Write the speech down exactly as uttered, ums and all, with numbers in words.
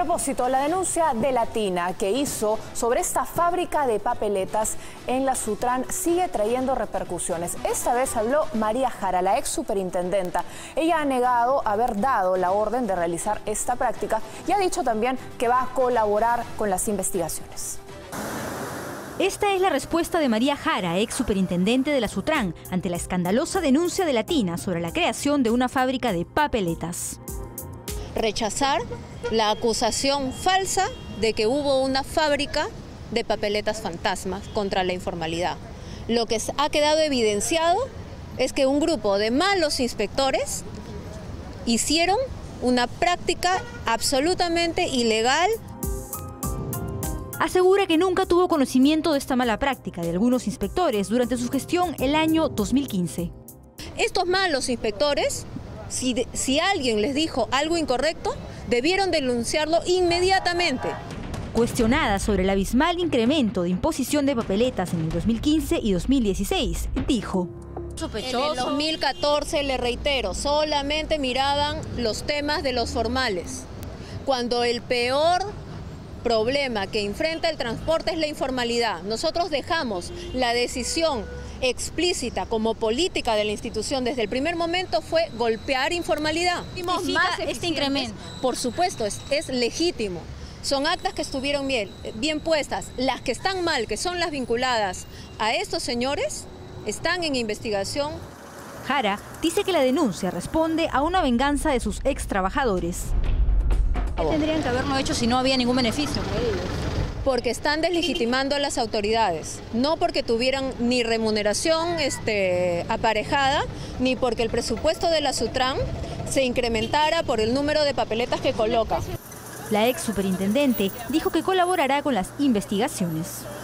propósito, la denuncia de Latina que hizo sobre esta fábrica de papeletas en la Sutran sigue trayendo repercusiones. Esta vez habló María Jara, la ex superintendenta. Ella ha negado haber dado la orden de realizar esta práctica y ha dicho también que va a colaborar con las investigaciones. Esta es la respuesta de María Jara, ex superintendente de la Sutran, ante la escandalosa denuncia de Latina sobre la creación de una fábrica de papeletas. Rechazar la acusación falsa de que hubo una fábrica de papeletas fantasmas contra la informalidad. Lo que ha quedado evidenciado es que un grupo de malos inspectores hicieron una práctica absolutamente ilegal. Asegura que nunca tuvo conocimiento de esta mala práctica de algunos inspectores durante su gestión el año dos mil quince. Estos malos inspectores, si, de, si alguien les dijo algo incorrecto, debieron denunciarlo inmediatamente. Cuestionada sobre el abismal incremento de imposición de papeletas en el dos mil quince y dos mil dieciséis, dijo: En el dos mil catorce, le reitero, solamente miraban los temas de los formales, cuando el peor problema que enfrenta el transporte es la informalidad. Nosotros dejamos la decisión explícita como política de la institución desde el primer momento fue golpear informalidad. ¿Justifica este incremento? Por supuesto, es, es legítimo. Son actas que estuvieron bien, bien puestas. Las que están mal, que son las vinculadas a estos señores, están en investigación. Jara dice que la denuncia responde a una venganza de sus ex trabajadores. ¿Qué tendrían que haberlo hecho si no había ningún beneficio para ellos? Porque están deslegitimando a las autoridades, no porque tuvieran ni remuneración este, aparejada, ni porque el presupuesto de la Sutran se incrementara por el número de papeletas que coloca. La ex superintendente dijo que colaborará con las investigaciones.